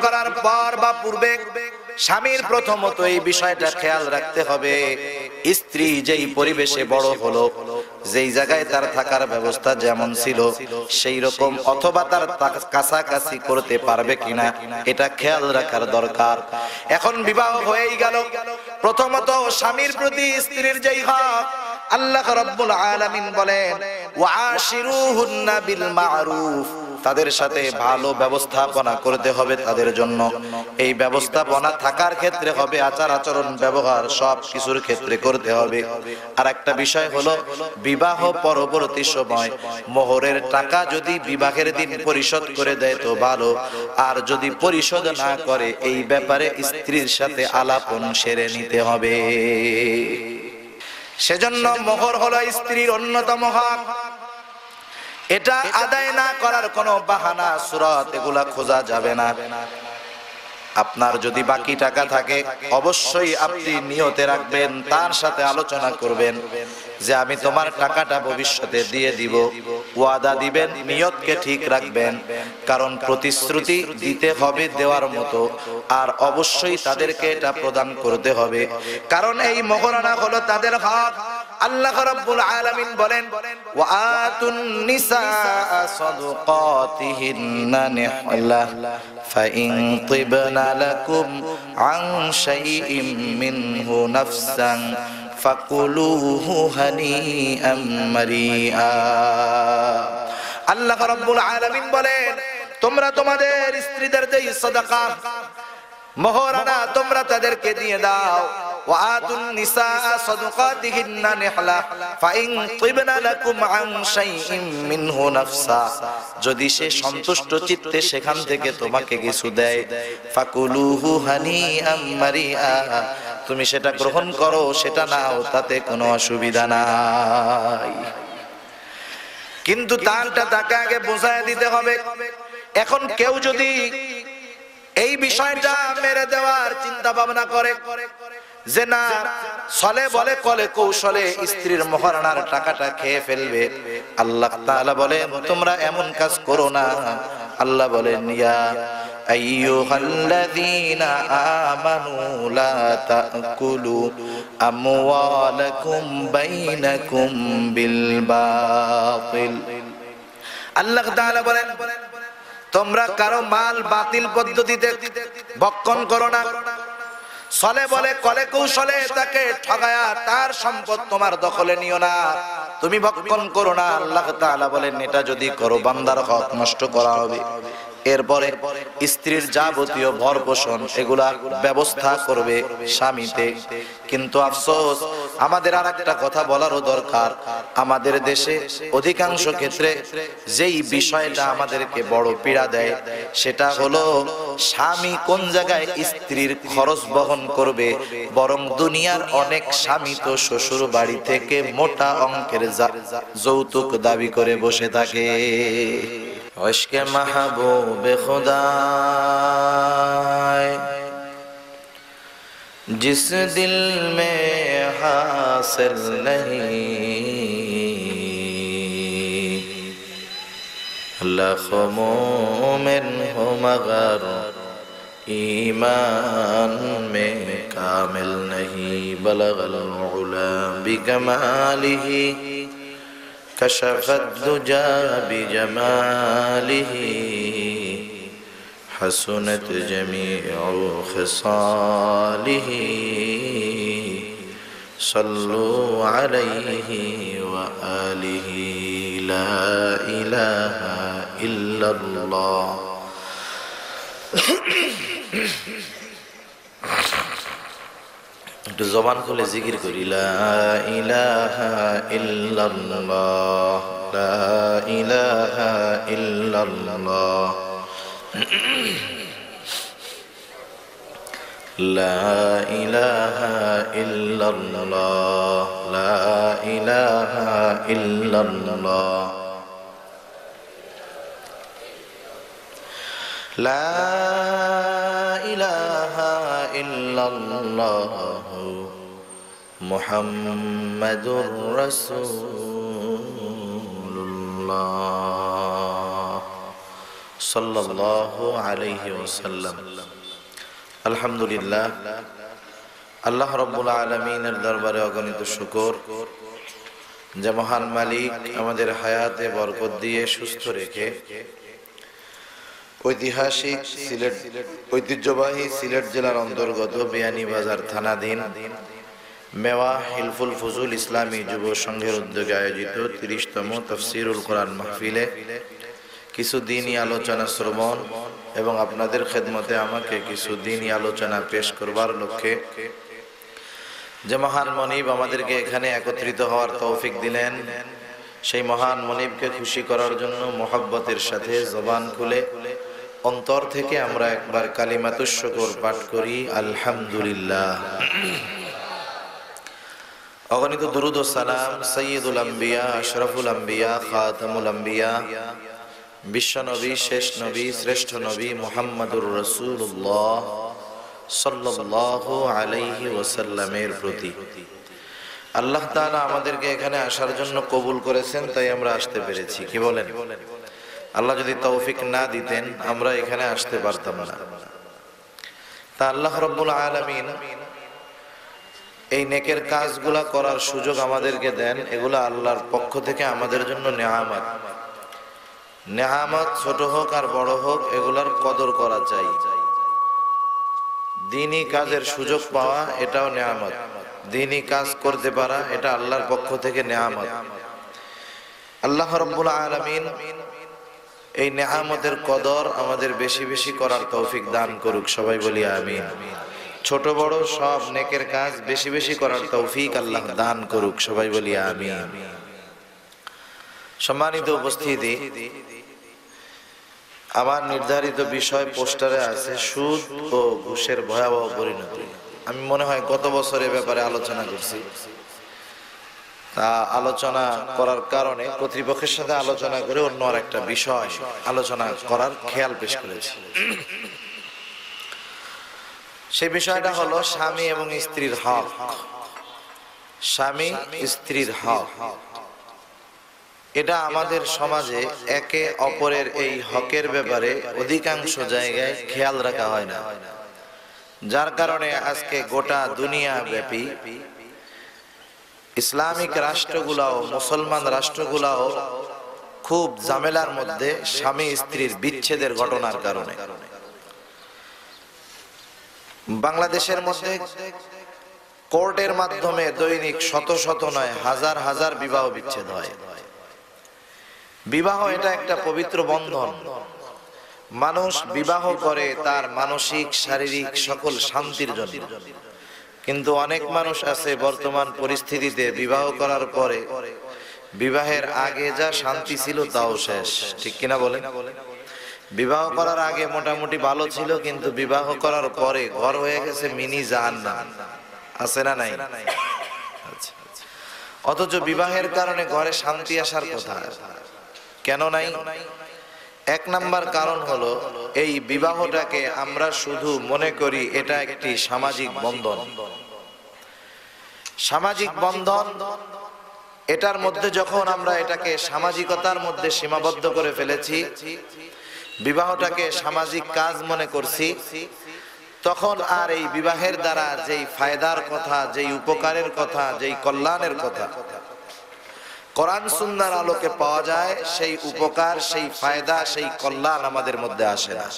করার পর বা পূর্বে স্বামীর প্রথমত এই বিষয়টা খেয়াল রাখতে হবে, স্ত্রী যেই পরিবেশে বড় হলো, যেই জায়গায় তার থাকার ব্যবস্থা যেমন ছিল সেই রকম অথবা তার কাছাকাছি করতে পারবে কিনা এটা খেয়াল রাখার দরকার। এখন বিবাহ হয়েই গেল, প্রথমত স্বামীর প্রতি স্ত্রীর যেই হক, আল্লাহ রাব্বুল আলামিন বলেন ওয়াশিরুহুন্না বিল মারুফ, তাদের সাথে ভালো ব্যবস্থাপনা করতে হবে তাদের জন্য। এই ব্যবস্থাপনা থাকার ক্ষেত্রে হবে, আচার আচরণ ব্যবহার সব কিছুর ক্ষেত্রে করতে হবে। আর একটা বিষয় হলো বিবাহ পরবর্তী সময় মোহরের টাকা যদি বিবাহের দিন পরিশোধ করে দেয় তো ভালো, আর যদি পরিশোধ না করে এই ব্যাপারে স্ত্রীর সাথে আলাপন সেরে নিতে হবে। সেজন্য মোহর হলো স্ত্রীর অন্যতম হক, এটা আদায় না করার কোনো বাহানা সুরত এগুলা খোঁজা যাবে না। আপনার যদি বাকি টাকা থাকে অবশ্যই আপনি নিয়তে রাখবেন, তার সাথে আলোচনা করবেন যে আমি তোমার টাকাটা ভবিষ্যতে দিয়ে দিব, ওয়াদা দিবেন, নিয়তকে ঠিক রাখবেন, কারণ প্রতিশ্রুতি দিতে হবে দেওয়ার মতো, আর অবশ্যই তাদেরকে এটা প্রদান করতে হবে, কারণ এই মোহরানা হলো তাদের হক। আল্লাহ রাব্বুল আলামিন বলেন ওয়াআতুন নিসা সাদকাতিহিন্না নিহলা ফাইন তিবনা লাকুম আন শাইইম মিনহু নাফসান ফাকুলুহু হানিআম মারিআ। আল্লাহ রাব্বুল আলামিন বলেন তোমরা তোমাদের স্ত্রীদের যে সাদাকা মোহরানা তোমরা তাদেরকে দিয়ে দাও, ওয়াআতুন নিসা সাদকাতিহিন্না নিহলা ফাইন তিবনা লাকুম আন শাইইম মিনহু নাফসা, যদি সে সন্তুষ্ট চিত্তে সেখান থেকে তোমাকে কিছু দেয়, ফাকুলুহু হানিআম মারিআ, তুমি সেটা গ্রহণ করো, সেটা নাও, তাতে কোনো অসুবিধা নাই। কিন্তু তারটা তাকে আগে বোঝায় দিতে হবে। এখন কেউ যদি এই বিষয়টা মেরে দেওয়ার চিন্তা ভাবনা করে যে না ছলে বলে কলে কৌশলে স্ত্রীর মোহরানার টাকাটা খেয়ে ফেলবে, আল্লাহ তাআলা বলেন তোমরা এমন কাজ করো না। আল্লাহ বলেন ইয়া আইয়ুহাল্লাযীনা আমানু লা তাকুলু আমওয়ালাকুম বাইনাকুম বিল বাতিল। আল্লাহ তাআলা বলেন তোমরা কারো মাল বাতিল পদ্ধতিতে ভক্ষণ করো না, ছলে বলে কলে কৌশলে তাকে ঠগায়া তার সম্পদ তোমার দখলে নিও না, তুমি ভক্ষণ করো না। আল্লাহ তাআলা বলেন এটা যদি করো বান্দার হক নষ্ট করা হবে। এরপরে স্ত্রীর যাবতীয় ভরণ এগুলা ব্যবস্থা করবে স্বামীতে। কিন্তু আফসোস আমাদের আরেকটা কথা বলারও দরকার, আমাদের দেশে অধিকাংশ ক্ষেত্রে যেই বিষয়টা আমাদেরকে বড় পীড়া দেয় সেটা হলো স্বামী কোন জায়গায় স্ত্রীর খরচ বহন করবে, বরং দুনিয়ার অনেক স্বামী তো শ্বশুর বাড়ি থেকে মোটা অঙ্কের যৌতুক দাবি করে বসে থাকে। इश्क़ महबूब खुदा जिस दिल में हासिल नहीं, लाख मोमिन हो मगर ईमान में कामिल नहीं, बलगल उला बिकमालिही कशफत दुजा बिजमालिही हसनत जमीउ खिसालिही सल्लु अलैहि व आलिहि ला इलाहा इल्लल्लाह। একটু জবান খুলে জিকির করি লা ইলাহা ইল্লাল্লাহ, লা ইলাহা ইল্লাল্লাহ, লা ইলাহা ইল্লাল্লাহ, লা ইলাহা ইল্লাল্লাহ, লা ইলাহা ইল্লাল্লাহ মুহাম্মাদুর রাসূলুল্লাহ সাল্লাল্লাহু আলাইহি ওয়াসাল্লাম। আলহামদুলিল্লাহ, আল্লাহ রাব্বুল আলামিনের দরবারে অগণিত শুকর যে মহান মালিক আমাদের হায়াতে বরকত দিয়ে সুস্থ রেখে ঐতিহাসিক ঐতিহ্যবাহী সিলেট জেলার অন্তর্গত বিয়ানীবাজার থানাধীন মেওয়া হিলফুল ফুজুল ইসলামী যুব সংঘের উদ্যোগে আয়োজিত ৩০তম তাফসীরুল কোরআন মাহফিলে কিছু দ্বীনি আলোচনা শ্রবণ এবং আপনাদের খেদমতে আমাকে কিছু দ্বীনি আলোচনা পেশ করবার লক্ষ্যে যে মহান মনিব আমাদেরকে এখানে একত্রিত হওয়ার তৌফিক দিলেন, সেই মহান মনিবকে খুশি করার জন্য মোহাব্বতের সাথে জবান খুলে অন্তর থেকে আমরা একবার কালিমাতুশ শুকর পাঠ করি, আলহামদুলিল্লাহ। অগণিত দুরুদ ও সালাম সাইয়্যিদুল আম্বিয়া, আশরাফুল আম্বিয়া, খাতামুল আম্বিয়া, বিশ্বনবী, শেষ নবী, শ্রেষ্ঠ নবী মুহাম্মদুর রাসূলুল্লাহ সাল্লাল্লাহু আলাইহি ওয়াসাল্লামের প্রতি। আল্লাহ তাআলা আমাদেরকে এখানে আসার জন্য কবুল করেছেন, তাই আমরা আসতে পেরেছি। কি বলেন? আল্লাহ যদি তৌফিক না দিতেন আমরা এখানে আসতে পারতাম না। তা আল্লাহ রাব্বুল আলামিন এই নেকের কাজগুলা করার সুযোগ আমাদেরকে দেন, এগুলা আল্লাহর পক্ষ থেকে আমাদের জন্য নেয়ামত। নেয়ামত ছোট হোক আর বড় হোক, এগুলার কদর করা চাই। দ্বীনি কাজের সুযোগ পাওয়া এটাও নেয়ামত, দ্বীনি কাজ করতে পারা এটা আল্লাহর পক্ষ থেকে নেয়ামত। আল্লাহ রাব্বুল আলামিন এই নেয়ামতের কদর আমাদের বেশি বেশি করার তৌফিক দান করুক, সবাই বলি আমিন। ছোট বড় সব নেকের কাজ বেশি বেশি করার তৌফিক আল্লাহ দান করুক, সবাই বলি আমিন। সম্মানিত উপস্থিতি, আমার নির্ধারিত বিষয় পোস্টারে আছে সুদ ও ঘুষের ভয়াবহ পরিণতি। আমি মনে হয় গত বছর এ ব্যাপারে আলোচনা করছি। তা আলোচনা করার কারণে কর্তৃপক্ষের সাথে আলোচনা করে অন্য আর একটা বিষয় আলোচনা করার খেয়াল পেশ করেছি। সেই বিষয়টা হলো স্বামী এবং স্ত্রীর হক। স্বামী স্ত্রীর হক, এটা আমাদের সমাজে একে অপরের এই হকের ব্যাপারে অধিকাংশ জায়গায় খেয়াল রাখা হয় না, যার কারণে আজকে গোটা দুনিয়া ব্যাপী ইসলামিক রাষ্ট্রগুলাও, মুসলমান রাষ্ট্রগুলাও খুব ঝামেলার মধ্যে স্বামী স্ত্রীর বিচ্ছেদের ঘটনার কারণে। বাংলাদেশের মধ্যে কোর্টের মাধ্যমে দৈনিক শত শত নয় হাজার হাজার বিবাহ বিচ্ছেদ হয়। বিবাহ এটা একটা পবিত্র বন্ধন। মানুষ বিবাহ করে তার মানসিক শারীরিক সকল শান্তির জন্য, কিন্তু অনেক মানুষ আছে বর্তমান পরিস্থিতিতে বিবাহ করার পরে বিবাহের আগে যা শান্তি ছিল তাও শেষ। ঠিক কিনা বলেন? বিবাহ করার আগে মোটামুটি ভালো ছিল, কিন্তু বিবাহ করার পরে ঘর হয়ে গেছে মিনি জাহান্নাম। আছে না নাই? অথচ বিবাহের কারণে ঘরে শান্তি আসার কথা কেন নাই? এক নাম্বার কারণ হলো এই বিবাহটাকে আমরা শুধু মনে করি এটা একটি সামাজিক বন্ধন। সামাজিক বন্ধন, এটার মধ্যে যখন আমরা এটাকে সামাজিকতার মধ্যে সীমাবদ্ধ করে ফেলেছি, বিবাহটাকে সামাজিক কাজ মনে করছি, তখন আর এই বিবাহের দ্বারা যেই ফায়দার কথা, যেই উপকারের কথা, যেই কল্যাণের কথা কোরআন সুন্নাহর আলোকে পাওয়া যায়, সেই উপকার, সেই ফায়দা, সেই কল্যাণ আমাদের মধ্যে আসে না।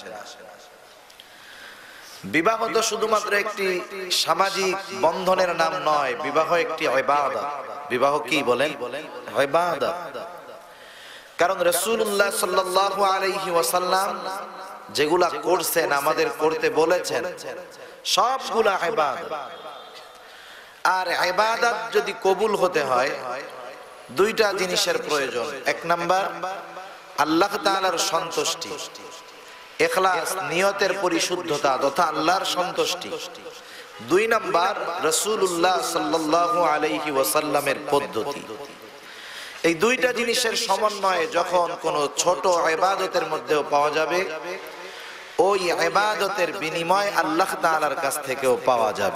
বিবাহ তো শুধুমাত্র একটি সামাজিক বন্ধনের নাম নয়, বিবাহ একটি ইবাদত। বিবাহ কি বলেন? ইবাদত। কারণ রাসূলুল্লাহ সাল্লাল্লাহু আলাইহি ওয়াসাল্লাম যেগুলা করছেন, আমাদের করতে বলেছেন, সবগুলা ইবাদত। আর ইবাদত যদি কবুল হতে হয় দুইটা জিনিসের প্রয়োজন। এক নাম্বার আল্লাহ তাআলার সন্তুষ্টি, ইখলাস, নিয়তের পরিশুদ্ধতা তথা আল্লাহর সন্তুষ্টি। দুই নাম্বার রাসূলুল্লাহ সাল্লাল্লাহু আলাইহি ওয়াসাল্লামের পদ্ধতি। এই দুইটা জিনিসের সমন্বয়ে যখন কোনো ছোট ইবাদতের মধ্যেও পাওয়া যাবে, ওই ইবাদতের বিনিময় আল্লাহ তাআলার কাছ থেকেও পাওয়া যাবে।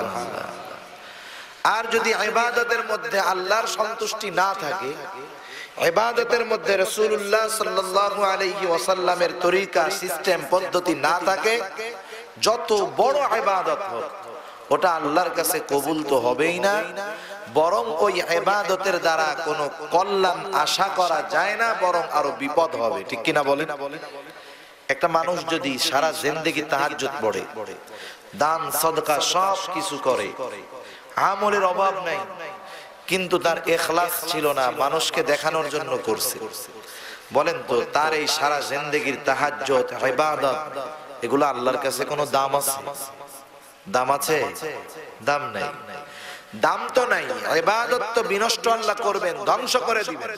সুবহানাল্লাহ। আর যদি ইবাদতের মধ্যে আল্লাহর সন্তুষ্টি না থাকে, ইবাদতের মধ্যে রাসূলুল্লাহ সাল্লাল্লাহু আলাইহি ওয়াসাল্লামের তরিকা সিস্টেম পদ্ধতি না থাকে, যত বড় ইবাদত হোক ওটা আল্লাহর কাছে কবুল তো হবেই না, বরং ওই ইবাদতের দ্বারা কোনো কল্যাণ আশা করা যায় না, বরং আরো বিপদ হবে। ঠিক কিনা বলেন? একটা মানুষ যদি সারা জিন্দেগি তাহাজ্জুদ পড়ে, দান সদকা সব কিছু করে, আমলের অভাব নাই, কিন্তু তার ইখলাস ছিল না, মানুষকে দেখানোর জন্য করছে, বলেন তো তার এই সারা জিন্দেগির তাহাজ্জুদ ইবাদত এগুলো আল্লাহর কাছে কোনো দাম আছে? দাম আছে? দাম নাই। দাম তো নাই। ইবাদত তো বিনষ্ট আল্লাহ করবেন, ধ্বংস করে দিবেন।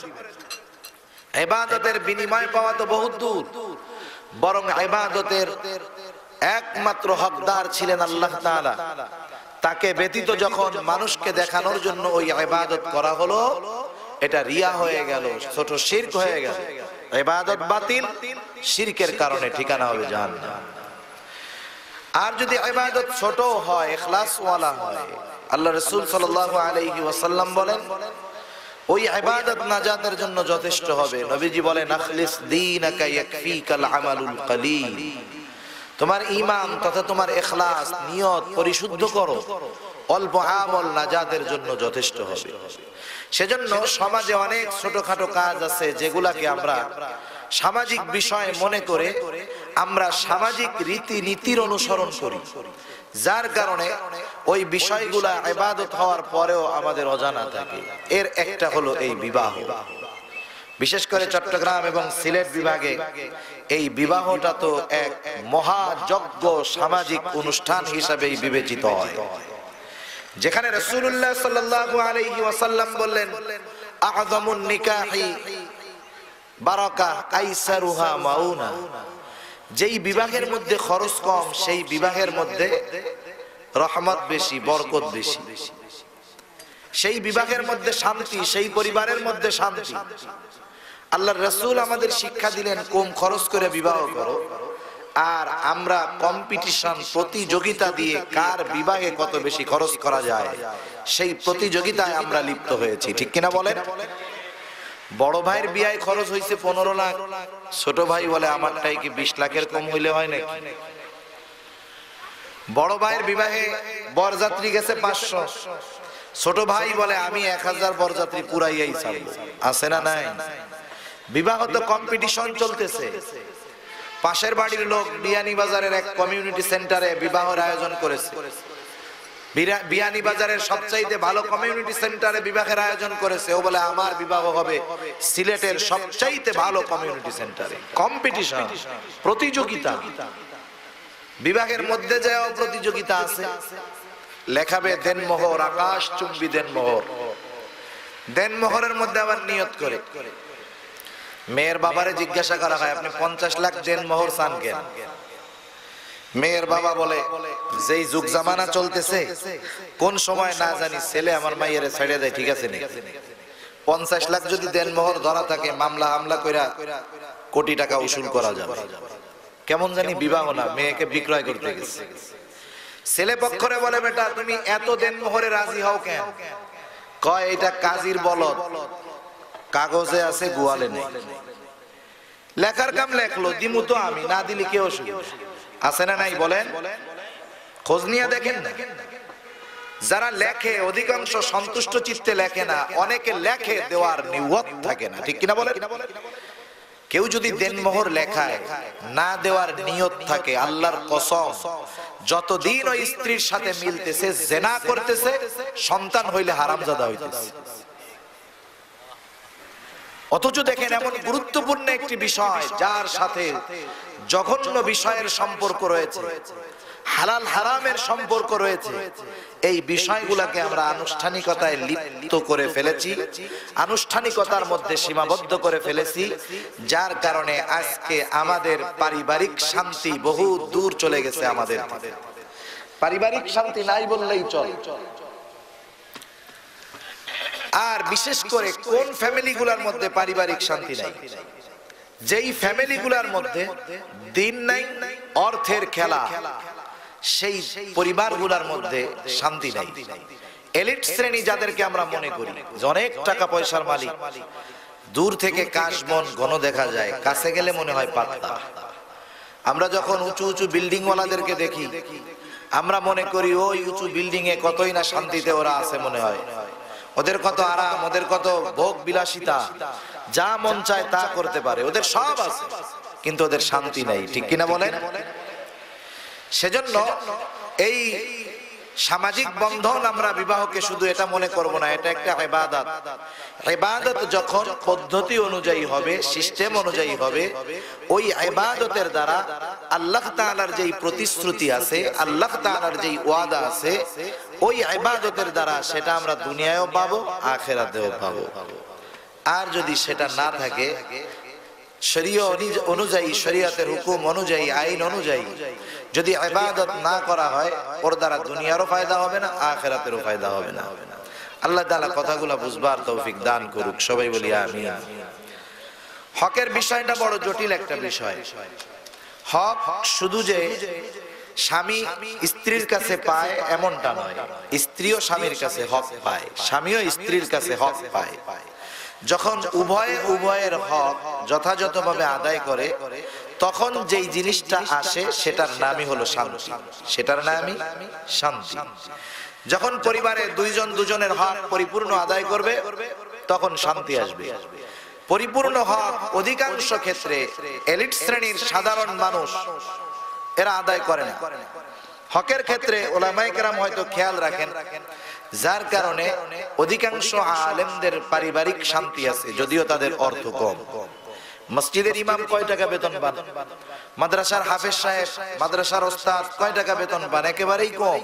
ইবাদতের বিনিময় পাওয়া তো বহুত দূর, বরং ইবাদতের একমাত্র হকদার ছিলেন আল্লাহ তাআলা। তাকে ব্যতীত যখন মানুষকে দেখানোর জন্য ওই ইবাদত করা হলো, এটা রিয়া হয়ে গেল, ছোট শিরক হয়ে গেল। ইবাদত বাতিল, শিরকের কারণে ঠিকানা হবে জাহান্নাম। আর যদি ইবাদত ছোট হয়, ইখলাস ওয়ালা হয়, আল্লাহ রাসূল সাল্লাল্লাহু আলাইহি ওয়াসাল্লাম বলেন ওই ইবাদত নাজাতের জন্য যথেষ্ট হবে। নবীজি বলেন আখলিস দীনাকা ইয়াকফিকাল আমালুল কলিল, তোমার ঈমান তথা তোমার ইখলাস নিয়ত পরিশুদ্ধ করো, অল্প আমল নাজাতের জন্য যথেষ্ট হবে। সেজন্য সমাজে অনেক ছোটখাটো কাজ আছে যেগুলাকে আমরা সামাজিক বিষয় মনে করে আমরা সামাজিক রীতি নীতির অনুসরণ করি, যার কারণে ওই বিষয়গুলা ইবাদত হওয়ার পরেও আমাদের অজানা থাকে। এর একটা হলো এই বিবাহ। বিশেষ করে চট্টগ্রাম এবং সিলেট বিভাগে এই বিবাহটা তো এক মহাযজ্ঞ সামাজিক অনুষ্ঠান হিসাবেই বিবেচিত হয়, যেখানে রাসূলুল্লাহ সাল্লাল্লাহু আলাইহি ওয়াসাল্লাম বললেন আযমুন নিকাহি বারাকা আইসারুহা মাউনা, যেই বিবাহের মধ্যে খরচ কম সেই বিবাহের মধ্যে রহমত বেশি, বরকত বেশি। সেই বিবাহের মধ্যে শান্তি, সেই পরিবারের মধ্যে শান্তি। আল্লাহর রাসূল আমাদের শিক্ষা দিলেন কম খরচ করে বিবাহ করো, আর আমরা কম্পিটিশন, প্রতিযোগিতা দিয়ে কার বিবাহে কত বেশি খরচ করা যায় সেই প্রতিযোগিতায় আমরা লিপ্ত হয়েছি। ঠিক কিনা বলেন? বড় ভাইয়ের বিয়ায় খরচ হয়েছে 15 লাখ, ছোট ভাই বলে আমারটাই কি 20 লাখের কম হইলে হয় নাকি? বড় ভাইয়ের বিবাহে বরযাত্রী গেছে 500, ছোট ভাই বলে আমি 1000 বরযাত্রী পুরাইয়াই ছাড়বো। আছে না নাই? বিবাহ তো কম্পিটিশন চলতেছে। পাশের বাড়ির লোক বিয়ানীবাজারের এক কমিউনিটি সেন্টারে বিবাহের আয়োজন করেছে। বিয়ানীবাজারের সবচাইতে ভালো কমিউনিটি সেন্টারে বিবাহের আয়োজন করেছে। ও বলে আমার বিবাহ হবে সিলেটের সবচাইতে ভালো কমিউনিটি সেন্টারে। কম্পিটিশন, প্রতিযোগিতা। বিবাহের মধ্যে যাও প্রতিযোগিতা আছে। লেখাবে দেনমোহর, আকাশ চুম্বি দেনমোহর। দেনমোহরের মধ্যে আবার নিয়ত করে মেয়ের বাবারে জিজ্ঞাসা করা হয় আপনি 50 লাখ দেনমোহর চান কেন? মেয়ের বাবা বলে যেই যুগ জামানা চলতেছে, কোন সময় না জানি ছেলে আমার মাইয়েরে ছেড়ে দেয়, ঠিক আছে নাকি? 50 লাখ যদি দেনমোহর ধরা থাকে, মামলা হামলা কইরা কোটি টাকা উসুল করা যাবে। কেমন জানি বিবাহ না, মেয়েকে বিক্রয় করতে গেছে। ছেলে পক্ষরে বলে বেটা তুমি এত দেনমোহরে রাজি হও কেন? কয় এটা কাজীর বলদ, কাগজে আছে গোয়ালে নেই। লেখার কাম লেখলো, দিমু তো আমি, না দিলে কেউ আছে না নাই বলেন? খোঁজ নিয়ে দেখেন না। যারা লেখে অধিকাংশ সন্তুষ্ট চিত্তে লেখে না, অনেকে লেখে দেওয়ার নিয়ত থাকে না। ঠিক কিনা বলেন? কেউ যদি দেনমোহর লেখায় না দেওয়ার নিয়ত থাকে, আল্লাহর কসম যতদিন ওই স্ত্রীর সাথে মিলতেছে, জেনা করতেছে, সন্তান হইলে হারামজাদা হইতেছে। অথচ দেখেন এমন গুরুত্বপূর্ণ একটি বিষয় যার সাথে জঘন্য বিষয়ের সম্পর্ক রয়েছে, হালাল হারামের সম্পর্ক রয়েছে, এই বিষয়গুলোকে আমরা আনুষ্ঠানিকতায় লিপ্ত করে ফেলেছি, আনুষ্ঠানিকতার মধ্যে সীমাবদ্ধ করে ফেলেছি, যার কারণে আজকে আমাদের পারিবারিক শান্তি বহু দূর চলে গেছে। আমাদের পারিবারিক শান্তি নাই বললেই চলে। আর বিশেষ করে কোন ফ্যামিলিগুলোর মধ্যে পারিবারিক শান্তি নাই? যেই ফ্যামিলিগুলোর মধ্যে দিন নাই, অর্থের খেলা, সেই পরিবারগুলোর মধ্যে শান্তি নাই। এলিট শ্রেণী যাদেরকে আমরা মনে করি যে অনেক টাকা পয়সার মালিক, দূর থেকে কাশবন ঘন দেখা যায়, কাছে গেলে মনে হয় পাতলা। আমরা যখন উঁচু উঁচু বিল্ডিং ওয়ালাদেরকে দেখি, আমরা মনে করি ওই উঁচু বিল্ডিং এ কতই না শান্তিতে ওরা আছে মনে হয়, ওদের কত আরাম, ওদের কত ভোগ বিলাসিতা, যা মন চায় তা করতে পারে, ওদের সব আছে, কিন্তু ওদের শান্তি নাই। ঠিক কিনা বলেন? সেজন্য এই সামাজিক বন্ধন, আমরা বিবাহকে শুধু এটা মনে করব না, এটা একটা ইবাদত। ইবাদত যখন পদ্ধতি অনুযায়ী হবে, সিস্টেম অনুযায়ী হবে, ওই ইবাদতের দ্বারা আল্লাহ তাআলার যেই প্রতিশ্রুতি আছে, আল্লাহ তাআলার যেই ওয়াদা আছে, ওই ইবাদতের দ্বারা সেটা আমরা দুনিয়ায়ও পাবো, আখিরাতেও পাবো। আর যদি সেটা না থাকে, শরীয়ত অনুযায়ী, শরীয়তের হুকুম অনুযায়ী, আইন অনুযায়ী যদি ইবাদত না করা হয়, ওর দ্বারা দুনিয়ারও ফায়দা হবে না, আখিরাতেরও ফায়দা হবে না। আল্লাহ তাআলা কথাগুলো বুঝবার তৌফিক দান করুক, সবাই বলি আমিন। হকের বিষয়টা বড় জটিল একটা বিষয়। হক শুধু যে স্বামী স্ত্রীর কাছে পায় এমনটা নয়, স্ত্রীও স্বামীর কাছে হক পায়, স্বামীও স্ত্রীর কাছে হক পায়। যখন উভয়ে উভয়ের হক যথাযথভাবে আদায় করে, তখন যেই জিনিসটা আসে সেটার নামই হলো শান্তি, সেটার নামই শান্তি। যখন পরিবারে দুইজন দুজনের হক পরিপূর্ণ আদায় করবে, তখন শান্তি আসবে। পরিপূর্ণ হক অধিকাংশ ক্ষেত্রে এলিট শ্রেণীর সাধারণ মানুষ এরা আদায় করে না। হকের ক্ষেত্রে উলামায়ে কেরাম হয়তো খেয়াল রাখেন, যার কারণে অধিকাংশ আলেমদের পারিবারিক শান্তি আছে, যদিও তাদের অর্থ কম। মসজিদের ইমাম কয় টাকা বেতন পান? মাদ্রাসার হাফেজ সাহেব, মাদ্রাসার ওস্তাদ কয় টাকা বেতন পান? একেবারেই কম।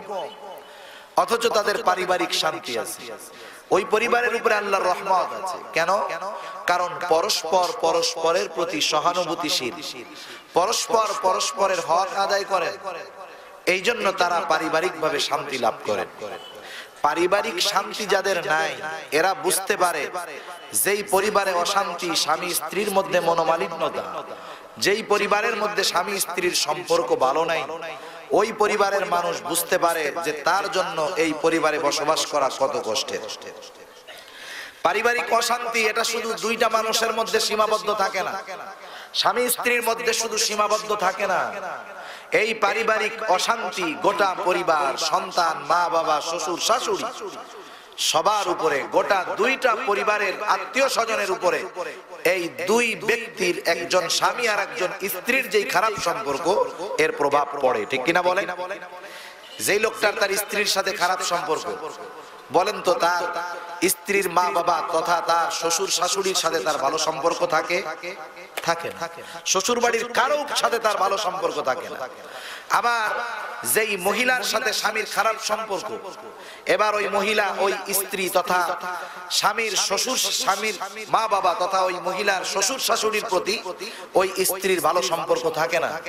অথচ তাদের পারিবারিক শান্তি আছে, ওই পরিবারের উপরে আল্লাহর রহমত আছে। কেন? কারণ পরস্পর পরস্পরের প্রতি সহানুভূতিশীল, পরস্পর পরস্পরের হক আদায় করেন, এই জন্য তারা পারিবারিকভাবে শান্তি লাভ করেন। পারিবারিক শান্তি যাদের নাই, এরা বুঝতে পারে যেই পরিবারে অশান্তি, স্বামী স্ত্রীর মধ্যে মনোমালিন্যতা, যেই পরিবারের মধ্যে স্বামী স্ত্রীর সম্পর্ক ভালো নাই, ওই পরিবারের মানুষ বুঝতে পারে যে তার জন্য এই পরিবারে বসবাস করা কত কষ্টের। পারিবারিক অশান্তি এটা শুধু দুইটা মানুষের মধ্যে সীমাবদ্ধ থাকে না, স্বামী স্ত্রীর মধ্যে শুধু সীমাবদ্ধ থাকে না। এই পারিবারিক অশান্তি গোটা পরিবার, সন্তান, মা বাবা, শ্বশুর শাশুড়ি, সবার উপরে, গোটা দুইটা পরিবারের আত্মীয় স্বজনের উপরে, এই দুই ব্যক্তির, একজন স্বামী আর একজন স্ত্রীর যেই খারাপ সম্পর্ক, এর প্রভাব পড়ে। ঠিক কিনা বলেন? যেই লোকটার তার স্ত্রীর সাথে খারাপ সম্পর্ক, বলেন তো তার স্ত্রীর মা বাবা তথা তার শ্বশুর শাশুড়ির সাথে তার ভালো সম্পর্ক থাকে? থাকে না। শ্বশুর বাড়ির কারো সাথে তার ভালো সম্পর্ক থাকে না। আবার যেই মহিলার সাথে স্বামীর খারাপ সম্পর্ক, এবার ওই মহিলা, ওই স্ত্রী তথা স্বামীর শ্বশুর, স্বামীর মা বাবা তথা ওই মহিলার শ্বশুর শাশুড়ির প্রতি ওই স্ত্রীর ভালো সম্পর্ক থাকে না।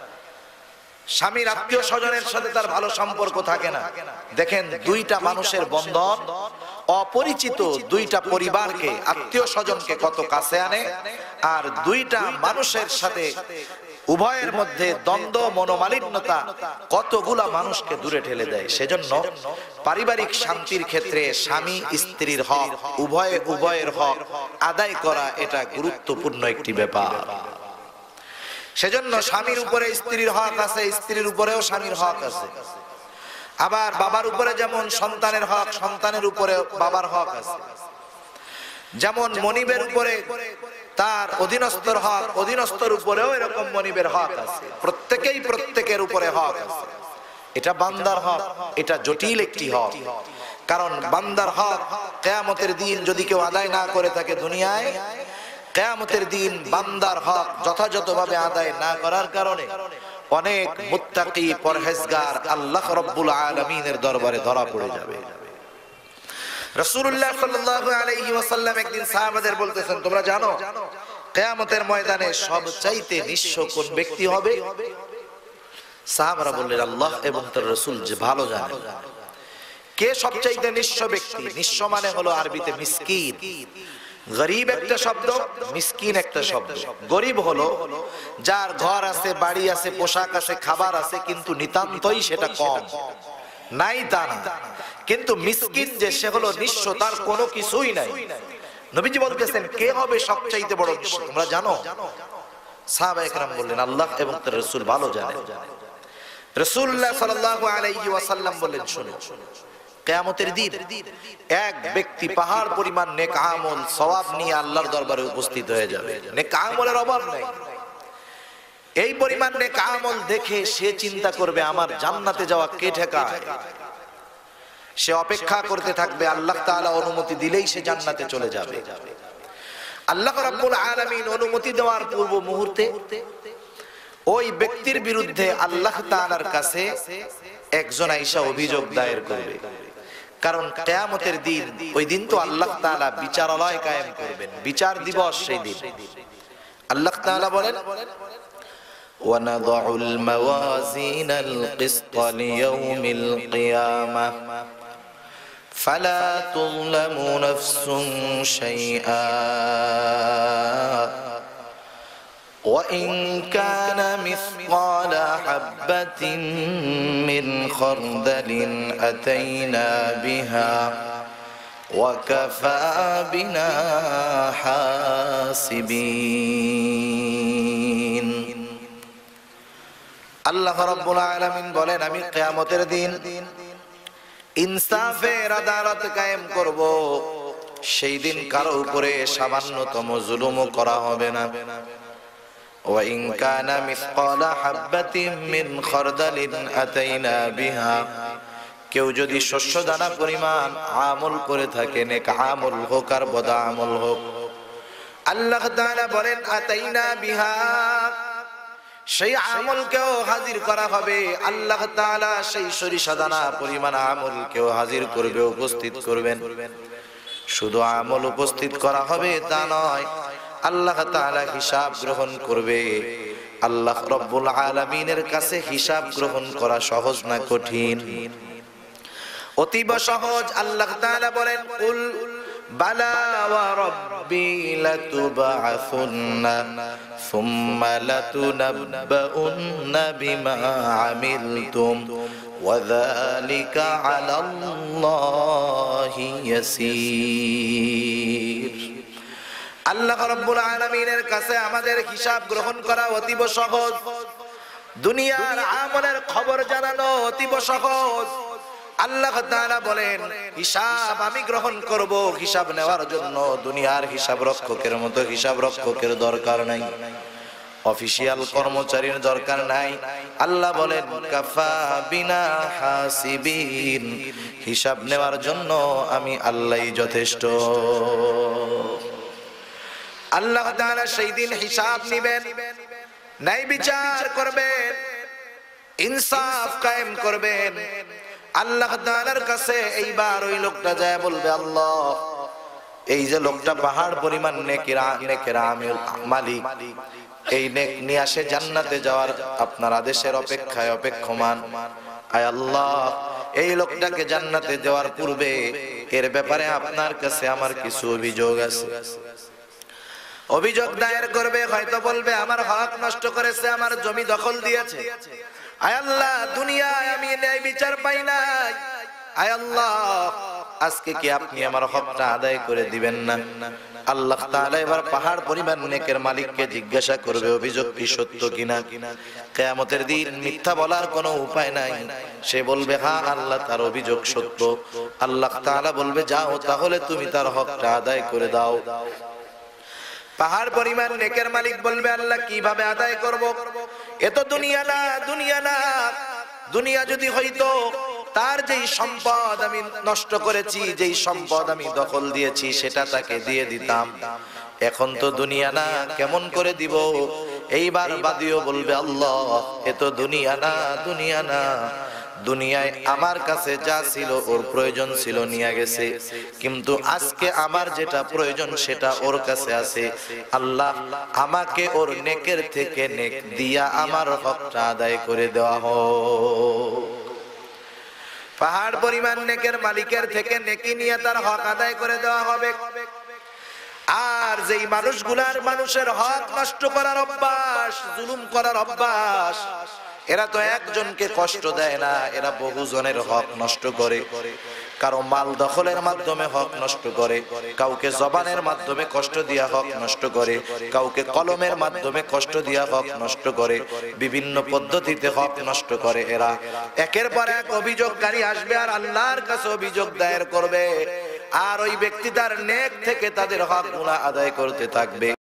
স্বামীর আত্মীয় স্বজনের সাথে তার ভালো সম্পর্ক থাকে না। দেখেন, দুইটা মানুষের বন্ধন অপরিচিত দুইটা পরিবারকে, আত্মীয় স্বজনকে কত কাছে আনে, আর দুইটা মানুষের সাথে উভয়ের মধ্যে দ্বন্দ্ব, মনোমালিন্যতা কতগুলা মানুষকে দূরে ঠেলে দেয়। সেজন্য পারিবারিক শান্তির ক্ষেত্রে স্বামী স্ত্রীর হক, উভয়ে উভয়ের হক আদায় করা, এটা গুরুত্বপূর্ণ একটি ব্যাপার। সেজন্য স্বামীর উপরে স্ত্রীর হক আছে, স্ত্রীর উপরেও স্বামীর হক আছে। আবার বাবার উপরে যেমন সন্তানের হক, সন্তানের উপরে বাবার হক আছে। যেমন মনিবের উপরে তার অধীনস্থর হক, অধীনস্থর উপরেও এরকম মনিবের হক আছে। প্রত্যেকেই প্রত্যেকের উপরে হক আছে। এটা বান্দার হক, এটা জটিল একটি হক। কারণ বান্দার হক কিয়ামতের দিন যদি কেউ আদায় না করে থাকে দুনিয়ায়, কিয়ামতের দিন বান্দার হক যথাযথভাবে আদায় না করার কারণে অনেক মুত্তাকি, পরহেজগার আল্লাহ রাব্বুল আলামিনের দরবারে ধরা পড়ে যাবে। রাসূলুল্লাহ সাল্লাল্লাহু আলাইহি ওয়াসাল্লাম একদিন সাহাবাদের বলতেছেন, তোমরা জানো কিয়ামতের ময়দানে সবচাইতে নিঃস্ব কোন ব্যক্তি হবে? সাহাবারা বললেন, আল্লাহ এবং তার রাসূল যে ভালো জানেন। কে সবচাইতে নিঃস্ব ব্যক্তি? নিঃস্ব মানে হলো আরবিতে মিসকিন। গরিব একটা শব্দ, মিসকিন একটা শব্দ। গরিব হলো যার ঘর আছে, বাড়ি আছে, পোশাক আছে, খাবার আছে, কিন্তু নিতান্তই সেটা কম, নাই তা না। কিন্তু মিসকিন যে, সে হলো নিঃস্ব, তার কোনো কিছুই নাই, নবীজি বলতেছেন কে হবে সবচাইতে বড় দৃশ্য তোমরা জানো? সাহাবায়ে কেরাম বললেন আল্লাহ এবং তার রাসূল ভালো জানেন। রাসূলুল্লাহ সাল্লাল্লাহু আলাইহি ওয়াসাল্লাম বললেন শুনো, কিয়ামতের দিন এক ব্যক্তি পাহাড় পরিমাণ নেক আমল সওয়াব নিয়ে আল্লাহর দরবারে উপস্থিত হয়ে যাবে। নেক আমলের অভাব নাই। এই পরিমাণ নেক আমল দেখে সে চিন্তা করবে আমার জান্নাতে যাওয়া কে ঠেকায়। সে অপেক্ষা করতে থাকবে, আল্লাহ তাআলা অনুমতি দিলেই সে জান্নাতে চলে যাবে। আল্লাহ রাব্বুল আলামিন অনুমতি দেওয়ার পূর্ব মুহূর্তে ওই ব্যক্তির বিরুদ্ধে আল্লাহ তাআলার কাছে একজন আইসা অভিযোগ দায়ের করবে। কারণ কিয়ামতের দিন, ওই দিন তো আল্লাহ তাআলা বিচারালয় কায়েম করবেন, বিচার দিবস সেই দিন। আল্লাহ তাআলা বলেন وَنَضَعُ الْمَوَازِينَ الْقِسْطَ لِيَوْمِ الْقِيَامَةِ فَلَا تُظْلَمُ نَفْسٌ شَيْئًا وَإِنْ كَانَ مِثْقَالَ حَبَّةٍ مِّنْ خَرْدَلٍ أَتَيْنَا بِهَا وَكَفَى بِنَا حَاسِبِينَ। আল্লাহ রাব্বুল আলামিন বলেন আমি কিয়ামতের দিন ইনসাফের আদালত কায়েম করব। সেই দিন কারো উপরে সামান্যতম জুলুমও করা হবে না। ওয়া ইন কানা মিসকালা হাববাতিন মিন খারদালিন আতাইনা বিহা, কেউ যদি শস্য দানা পরিমাণ আমল করে থাকে, নেক আমল হোক আর বদ আমল হোক, আল্লাহ তাআলা বলেন আতাইনা বিহা, সেই আমলকেও হাজির করা হবে। আল্লাহ তাআলা সেই সরিষা দানা পরিমাণ আমলকেও হাজির করবে, উপস্থিত করবেন। শুধু আমল উপস্থিত করা হবে তা নয়, আল্লাহ তাআলা হিসাব গ্রহণ করবে। আল্লাহ রাব্বুল আলামিনের কাছে হিসাব গ্রহণ করা সহজ না কঠিন? অতীব সহজ। আল্লাহ তাআলা বলেন কুল বালা ওয়া রাব্বি লাতুবআসুন্না সুম্মা লাতুনাব্বাউন্না বিমা আমিলতুম ওয়া যালিকা আলাল্লাহি ইয়াসীর। আল্লাহ রাব্বুল আলামিনের কাছে আমাদের হিসাব গ্রহণ করা অতীব সহজ। দুনিয়ার আমলের খবর জানানো অতীব সহজ। আল্লাহ তাআলা বলেন হিসাব আমি গ্রহণ করব। হিসাব নেওয়ার জন্য দুনিয়ার হিসাব রক্ষকের মতো হিসাব রক্ষকের দরকার নাই, অফিশিয়াল কর্মচারীর দরকার নাই। আল্লাহ বলেন কাফা বিনা হাসিবিন, হিসাব নেওয়ার জন্য আমি আল্লাহই যথেষ্ট। আল্লাহ তাআলা সেই দিন হিসাব নেবেন, ন্যায় বিচার করবেন, ইনসাফ কায়েম করবেন। আল্লাহ তাআলার কাছে এইবার ওই লোকটা যায় বলবে আল্লাহ, এই যে লোকটা পাহাড় পরিমাণ নেকের আমল মালিক, এই নেক নিয়ে আসে জান্নাতে যাওয়ার আপনার আদেশের অপেক্ষায় অপেক্ষমান। আয় আল্লাহ, এই লোকটাকে জান্নাতে দেওয়ার পূর্বে এর ব্যাপারে আপনার কাছে আমার কিছু অভিযোগ আছে। অভিযোগ দায়ের করবে, হয়তো বলবে আমার হক নষ্ট করেছে, আমার জমি দখল দিয়েছে। আয় আল্লাহ, দুনিয়ায় আমি ন্যায় বিচার পাই নাই, আয় আল্লাহ আজকে কি আপনি আমার হকটা আদায় করে দিবেন না? আল্লাহ তাআলা এবার পাহাড় পরিমাণ নেকের মালিককে জিজ্ঞাসা করবে অভিযোগ কি সত্য কিনা। কিয়ামতের দিন মিথ্যা বলার কোনো উপায় নাই। সে বলবে হ্যাঁ আল্লাহ, তার অভিযোগ সত্য। আল্লাহ তাআলা বলবে যাও তাহলে তুমি তার হকটা আদায় করে দাও। পাহাড় পরিমাণ নেকের মালিক বলবে আল্লাহ কিভাবে আদায় করব? এ তো দুনিয়া না, দুনিয়া না। দুনিয়া যদি হইতো, তার যেই সম্পদ আমি নষ্ট করেছি, যেই সম্পদ আমি দখল দিয়েছি সেটা তাকে দিয়ে দিতাম। এখন তো দুনিয়া না, কেমন করে দিব? এইবার বাদীও বলবে আল্লাহ এ তো দুনিয়া না, দুনিয়া না। দুনিয়ায় আমার কাছে যা ছিল ওর প্রয়োজন ছিল নিয়ে গেছে, কিন্তু আজকে আমার যেটা প্রয়োজন সেটা ওর কাছে আছে। আল্লাহ আমাকে ওর নেকের থেকে নেক দিয়া আমার হকটা আদায় করে দেওয়া হোক। পাহাড় পরিমাণ নেকের মালিকের থেকে নেকি নিয়ে তার হক আদায় করে দেওয়া হবে। আর যেই মানুষগুলার মানুষের হক নষ্ট করার অভ্যাস, জুলুম করার অভ্যাস, এরা তো একজনকে কষ্ট দেয় না, এরা বহুজনের হক নষ্ট করে। কারো মাল দখলের মাধ্যমে হক নষ্ট করে, কাউকে জবানের মাধ্যমে কষ্ট দিয়া হক নষ্ট করে, কাউকে কলমের মাধ্যমে কষ্ট দিয়া হক নষ্ট করে, বিভিন্ন পদ্ধতিতে হক নষ্ট করে। এরা একের পর এক অভিযোগকারী আসবে আর আল্লাহর কাছে অভিযোগ দায়ের করবে, আর ওই ব্যক্তি তার নেক থেকে তাদের হকগুলো আদায় করতে থাকবে।